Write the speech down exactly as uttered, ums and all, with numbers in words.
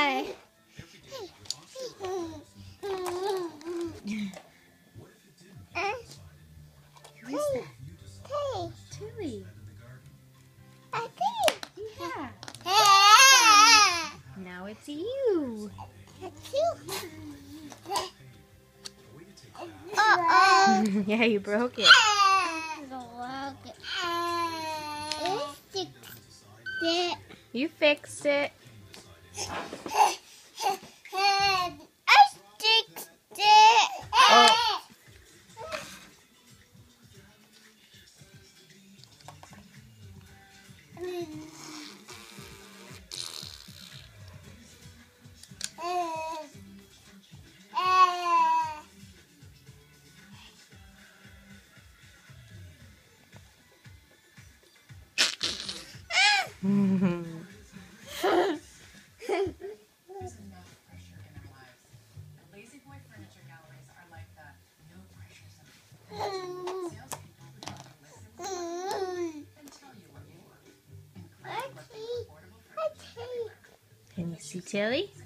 Hi. Who is that? Tilly. Tilly. I think. Yeah. Ah. Now it's you. That's you. Uh-oh. Yeah, you broke it. You fixed it. I fixed it. Oh. Can you see Tilly?